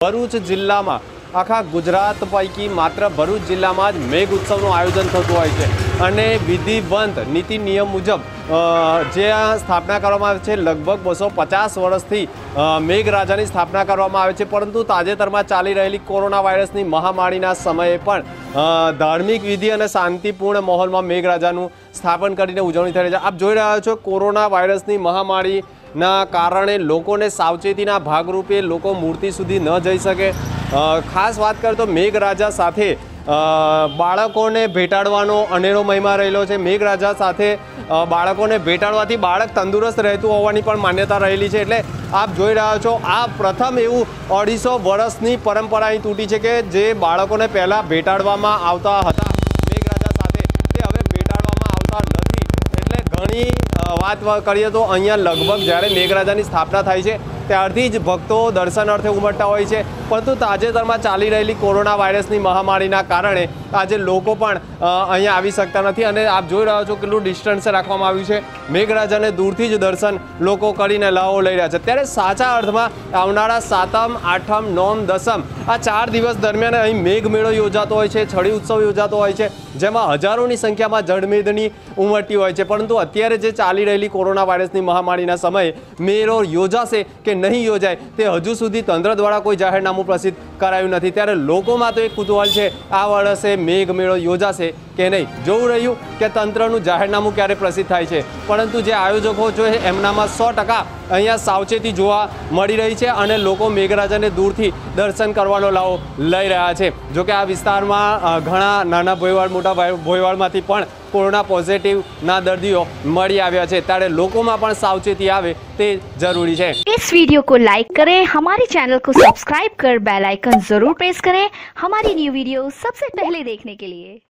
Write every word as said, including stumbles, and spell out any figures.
ભરૂચ જિલ્લામાં આખા ગુજરાત પૈકી માત્ર ભરૂચ જિલ્લામાં જ મેઘ ઉત્સવનું આયોજન થતું હોય છે અને વિધિવંત નીતિ નિયમ મુજબ જે આ સ્થાપના કરવામાં આવે છે લગભગ બસો પચાસ વર્ષથી મેઘરાજાની સ્થાપના કરવામાં આવે છે, પરંતુ તાજેતરમાં ચાલી રહેલી કોરોના વાયરસની મહામારીના સમયે પણ ધાર્મિક વિધિ અને શાંતિપૂર્ણ માહોલમાં મેઘરાજાનું સ્થાપન કરીને ઉજવણી થઈ રહી છે। આપ જોઈ રહ્યા છો કોરોના વાયરસની મહામારી ના કારણે લોકોને સાવચેતીના ભાગરૂપે લોકો મૂર્તિ સુધી ન જઈ શકે। ખાસ વાત કરીએ તો મેઘરાજા સાથે બાળકોને ભેટાડવાનો અનેરો મહિમા રહેલો છે। મેઘરાજા સાથે બાળકોને ભેટાડવાથી બાળક તંદુરસ્ત રહેતું હોવાની પણ માન્યતા રહેલી છે। એટલે આપ જોઈ રહ્યા છો આ પ્રથમ એવું અઢીસો વર્ષની પરંપરા અહીં તૂટી છે કે જે બાળકોને પહેલાં ભેટાડવામાં આવતા હતા મેઘરાજા સાથે, તે હવે ભેટાડવામાં આવતા નથી। એટલે ઘણી વાત કરીએ તો અહીંયા લગભગ જ્યારે મેઘરાજાની સ્થાપના થાય છે ત્યારથી જ ભક્તો દર્શન અર્થે ઉમટતા હોય છે, પરંતુ તાજેતરમાં ચાલી રહેલી કોરોના વાયરસની મહામારીના કારણે આજે લોકો પણ અહીંયા આવી શકતા નથી અને આપ જોઈ રહ્યા છો કેટલું ડિસ્ટન્સ રાખવામાં આવ્યું છે। મેઘરાજાને દૂરથી જ દર્શન લોકો કરીને લાવો લઈ રહ્યા છે। ત્યારે સાચા અર્થમાં આવનારા સાતમ, આઠમ, નોમ, દસમ આ ચાર દિવસ દરમિયાન અહીં મેઘ મેળો યોજાતો હોય છે, છડી ઉત્સવ યોજાતો હોય છે, જેમાં હજારોની સંખ્યામાં જળમેદની ઉમટતી હોય છે, પરંતુ અત્યારે જે ચાલી રહેલી કોરોના વાયરસની મહામારીના સમયે મેળો યોજાશે કે નહીં યોજાય તે હજુ સુધી તંત્ર દ્વારા કોઈ જાહેરનામું પ્રસિદ્ધ કરાયું નથી। ત્યારે લોકોમાં તો એક કુતૂહલ છે આ વર્ષે મેઘ મેળો યોજાશે કે નહીં। જોવું રહ્યું કે તંત્રનું જાહેરનામું ક્યારે પ્રસિદ્ધ થાય છે, પરંતુ જે આયોજકો છે એમનામાં સો ટકા અહીંયા સાવચેતી જોવા મળી રહી છે અને લોકો મેઘરાજાને દૂરથી દર્શન કરવાનો લાવો લઈ રહ્યા છે। જોકે આ વિસ્તારમાં ઘણા નાના ભોયવાડ, મોટા ભોયવાડમાંથી પણ कोरोना पॉजिटिव ना दर्दियों मળી આવ્યા છે, ત્યારે લોકોમાં પણ સાવચેતી આવે તે જરૂરી છે। इस वीडियो को लाइक करें, हमारे चैनल को सब्सक्राइब कर बेल आइकन जरूर प्रेस करें हमारी न्यू वीडियो सबसे पहले देखने के लिए।